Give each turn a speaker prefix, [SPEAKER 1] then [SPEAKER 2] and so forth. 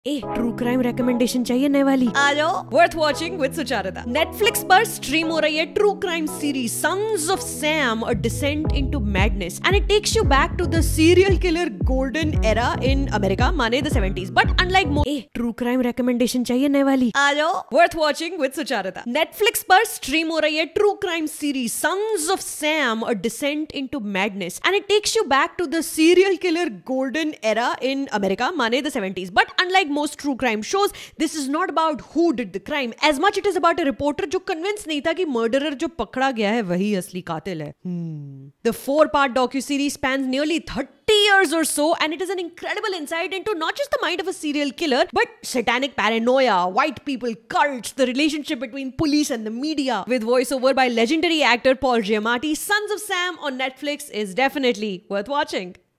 [SPEAKER 1] ए true crime recommendation चाहिए नए वाली?
[SPEAKER 2] आ जाओ। Worth watching with Sucharita. Netflix पर स्ट्रीम हो रही है true crime series sons of Sam a descent into madness and it takes you back to the serial killer golden era in America माने the 70s but unlike
[SPEAKER 1] a true crime recommendation चाहिए नए वाली?
[SPEAKER 2] आ जाओ। Worth watching with Sucharita. Netflix पर stream हो रही है true crime series sons of Sam a descent into madness and it takes you back to the serial killer golden era in America माने the 70s but unlike most true crime shows, this is not about who did the crime as much it is about a reporter जो convince नहीं था कि murderer जो पकड़ा गया है वही असली कातिल है. The 4-part docu-series spans nearly 30 years or so and it is an incredible insight into not just the mind of a serial killer but satanic paranoia, white people, cults, the relationship between police and the media. With voiceover by legendary actor Paul Giamatti, Sons of Sam on Netflix is definitely worth watching.